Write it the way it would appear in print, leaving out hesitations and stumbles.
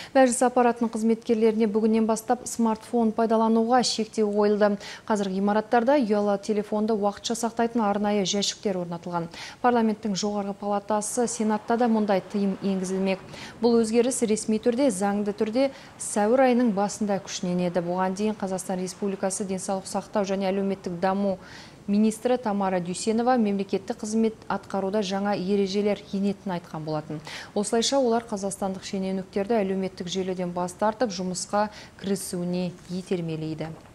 Мәжіліс аппаратының қызметкерлеріне бүгіннен бастап смартфон пайдалануға шектеу қойылды. Қазір ғимараттарда ұялы телефонды уақытша сақтайтын арнайы жәшіктер орнатылған. Парламенттің жоғарғы палатасы Сенатта да мұндай тыйым енгізілмек. Бұл өзгеріс ресми түрде, заңды түрде сәуір айының басында күшінен еді. Бұған дейін Қазақстан Республикасы денсаулық сақтау және әлеуметтік даму министрі Тамара Дүйсенова мемлекеттік қызмет атқаруда жаңа ережелер енетінін айтқан болатын. Осылайша олар қазақстандық шенеуніктерді әлеуметтік желіден бас тартып, жұмысқа кірісуіне итермелейді.